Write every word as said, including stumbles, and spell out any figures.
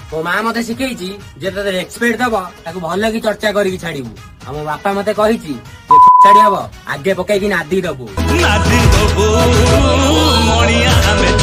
मो माँ मते शिखेची जे तते रेस्पेक्ट दब ताको भल की चर्चा करिकी छाड़ीबू। आ मो बापा मते कहिची जे छाड़ी हबो आगे पकाई की नादी दबू नादी दबू मणिया हमें